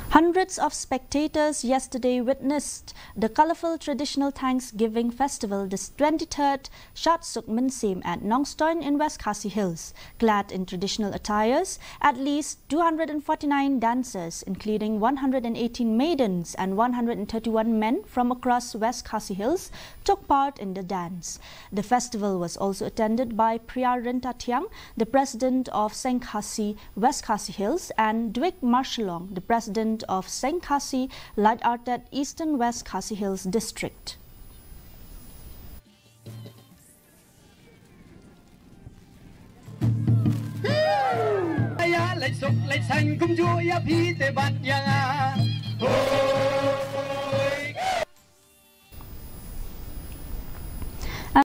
Hundreds of spectators yesterday witnessed the colorful traditional Thanksgiving festival, the 23rd Shad Mynsiem at Nongstoin in West Khasi Hills. Clad in traditional attires, at least 249 dancers, including 118 maidens and 131 men from across West Khasi Hills, took part in the dance. The festival was also attended by Priya Rentatiang, the president of Khasi, West Khasi Hills, and Dwick Marshalong, the president of Khasi, Light Artet Eastern West Khasi Hills District. Hãy subscribe cho kênh Ghiền Mì Gõ để không bỏ lỡ những video hấp dẫn.